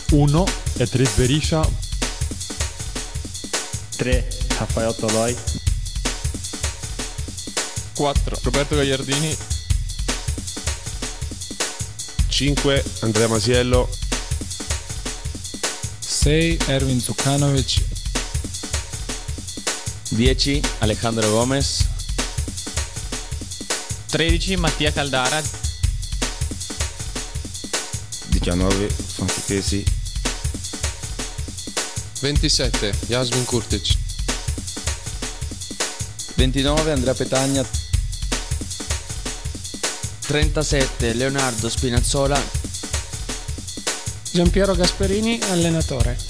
1 Edris Berisha. 3 Raffaele Toloi. 4 Roberto Gagliardini. 5 Andrea Masiello. 6 Erwin Zucanovic. 10 Alejandro Gomez. 13 Mattia Caldara. 19 Fantichesi. 27 Yasmin Kurtic. 29 Andrea Petagna. 37 Leonardo Spinazzola. Giampiero Gasperini, allenatore.